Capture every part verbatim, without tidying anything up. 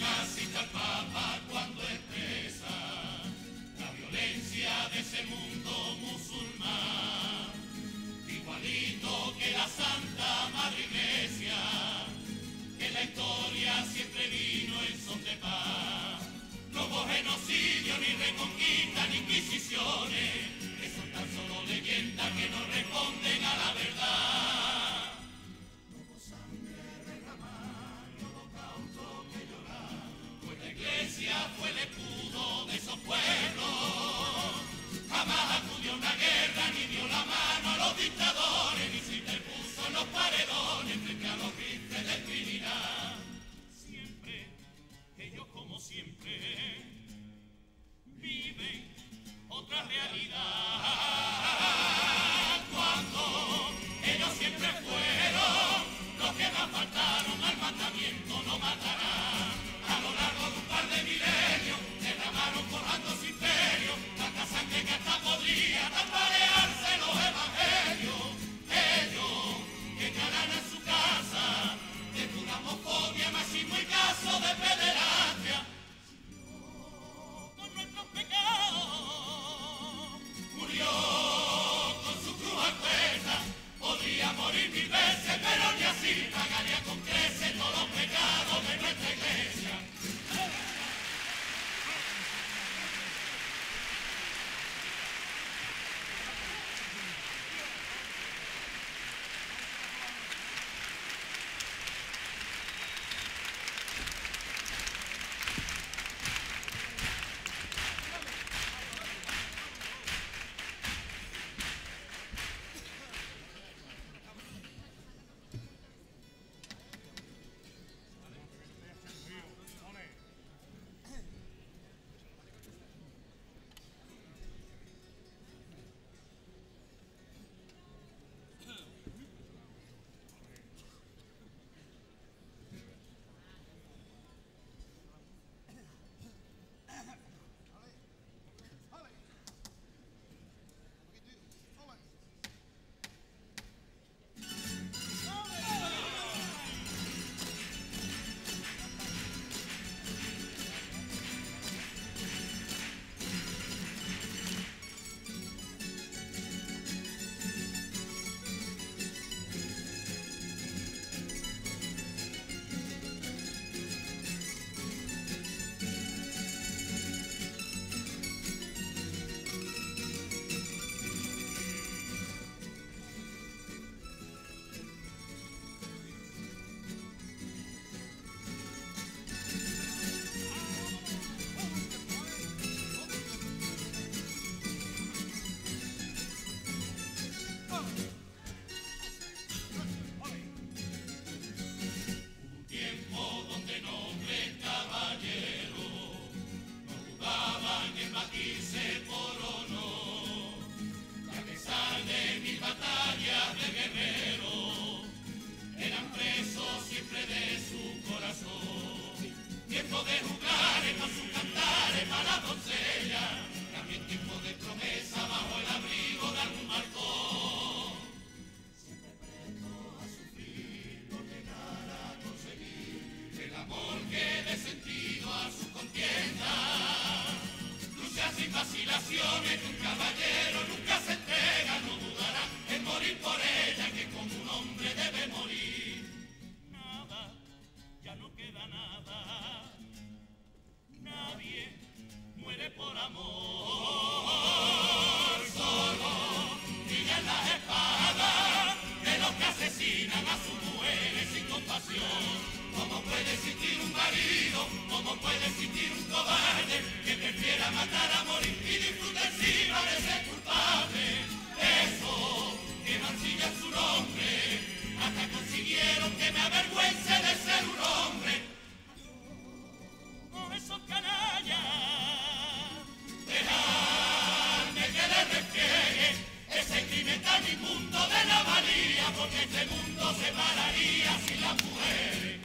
última cita al Papa cuando expresa la violencia de ese mundo musulmán, igualito que la Santa Madre Iglesia, que la historia siempre vino en son de paz. No hubo genocidio, ni reconquista, ni inquisiciones, que son tan solo leyendas que no responden a la verdad. No hubo sangre derramada, ni holocausto que llorar, pues la iglesia fue el escudo de esos pueblos. Jamás acudió a una guerra, ni dio la mano a los dictadores, ni se interpuso en los paredones frente a los rifles de Trinidad. Siempre, ellos como siempre, viven otra realidad. Cuando ellos siempre fueron los que más faltaron al mandamiento no matarán. A lo largo de un par de milenios derramaron forjando su imperio tanta sangre que hasta podría tambalearse los evangelios. Ellos que ganan en su casa de pura homofobia, machismo y caso de pederastia. Con nuestros pecados murió con su cruz al cuerda. Podría morir mil veces, pero ni así pagaría con creces todos los pecados de nuestra iglesia. Vacilaciones, un caballero nunca se entrega, no dudará en morir por ella, que como un hombre debe morir. Nada, ya no queda nada, nadie muere por amor, solo brillan las espadas de los que asesinan a sus mujeres sin compasión. ¿Cómo puede existir un marido? ¿Cómo puede existir un cobarde que prefiera matar a morir y disfruta encima de ser culpable? Eso que mancilla su nombre, hasta consiguieron que me avergüence de ser un hombre. Oh, esos canallas, dejadme que les repliegue ese crimen tan inmundo de la valía, porque este mundo se pararía sin las mujeres.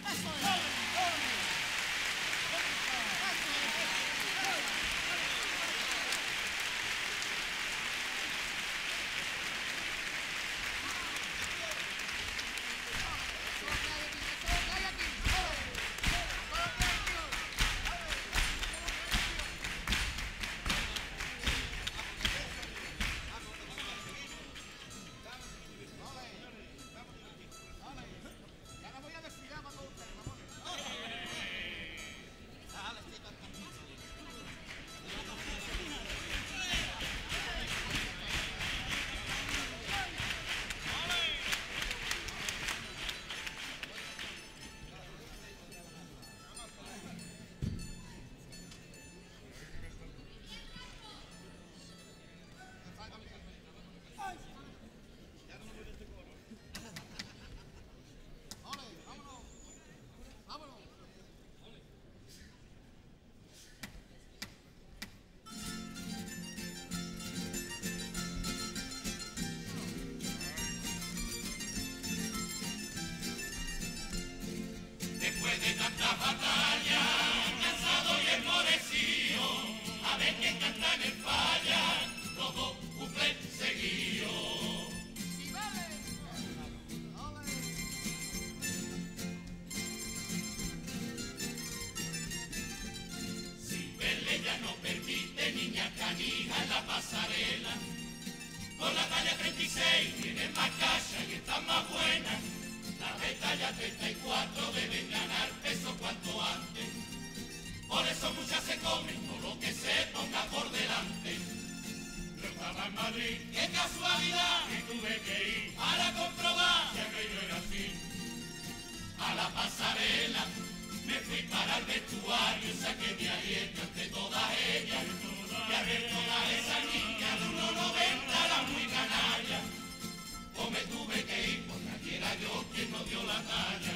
pasarela. Con la talla treinta y seis tienen más cacha y están más buenas. Las de talla treinta y cuatro deben ganar peso cuanto antes. Por eso muchas se comen todo lo que se ponga por delante. Yo estaba en Madrid, qué casualidad, y tuve que ir para comprobar si aquello era así. A la pasarela me fui para el vestuario, saqué mi aliento ante todas ellas. Y a ver todas esas niñas de uno noventa, la muy canalla. O me tuve que ir porque aquí era yo quien no dio la talla.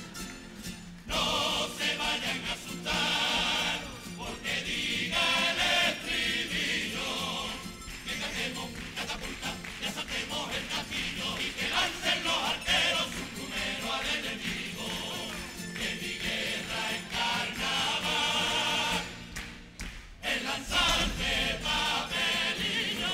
No se vayan a asustar porque diga el estribillo. Que cantemos catapulta, ya saltemos el castillo y que lancen los arqueros su número al enemigo. Que mi guerra es carnaval, el lanzarte papelillo.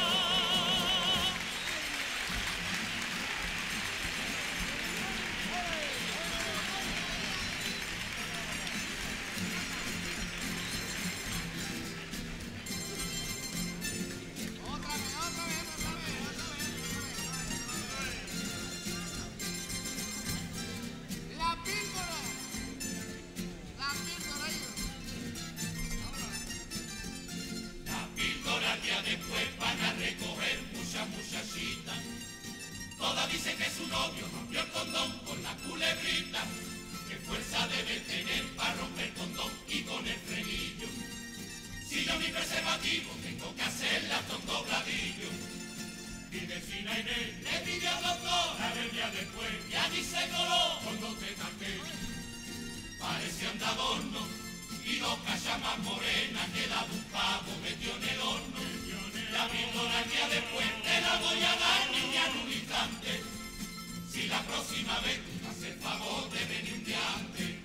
Después van a recoger muchas muchachitas. Todas dicen que su novio rompió el condón con la culebrita. ¿Qué fuerza debe tener para romper el condón y con el frenillo? Si yo mi preservativo tengo que hacerla con dobladillo. Mi vecina Inés le pidió al doctor a ver día después y allí se coló con dos tetas que parecían de adorno y dos cachas más morenas que la buscaba metió en el horno. La píldora que después te la voy a dar, niña, en un instante. Si la próxima vez tú me haces el favor de venir un día antes.